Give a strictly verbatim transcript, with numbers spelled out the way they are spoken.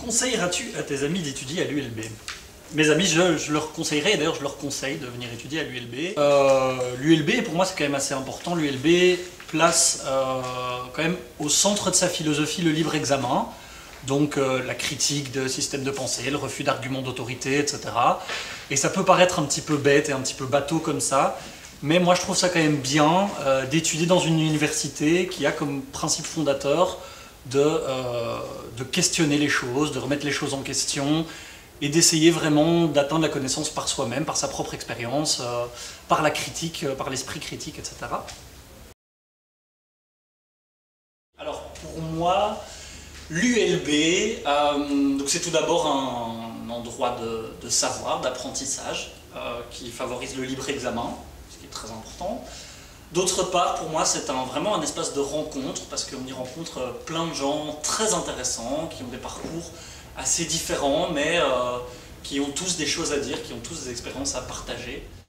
conseilleras-tu à tes amis d'étudier à l'U L B? Mes amis, je, je leur conseillerais, et d'ailleurs je leur conseille de venir étudier à l'U L B. Euh, L'U L B, pour moi, c'est quand même assez important. L'U L B place euh, quand même au centre de sa philosophie le libre examen, donc euh, la critique de systèmes de pensée, le refus d'arguments d'autorité, et cetera. Et ça peut paraître un petit peu bête et un petit peu bateau comme ça, mais moi je trouve ça quand même bien euh, d'étudier dans une université qui a comme principe fondateur de, euh, de questionner les choses, de remettre les choses en question, et d'essayer vraiment d'atteindre la connaissance par soi-même, par sa propre expérience, euh, par la critique, euh, par l'esprit critique, et cetera. Alors pour moi, l'U L B, euh, c'est tout d'abord un, un endroit de, de savoir, d'apprentissage, euh, qui favorise le libre examen, ce qui est très important. D'autre part, pour moi, c'est un, vraiment un espace de rencontre, parce qu'on y rencontre plein de gens très intéressants, qui ont des parcours assez différents, mais euh, qui ont tous des choses à dire, qui ont tous des expériences à partager.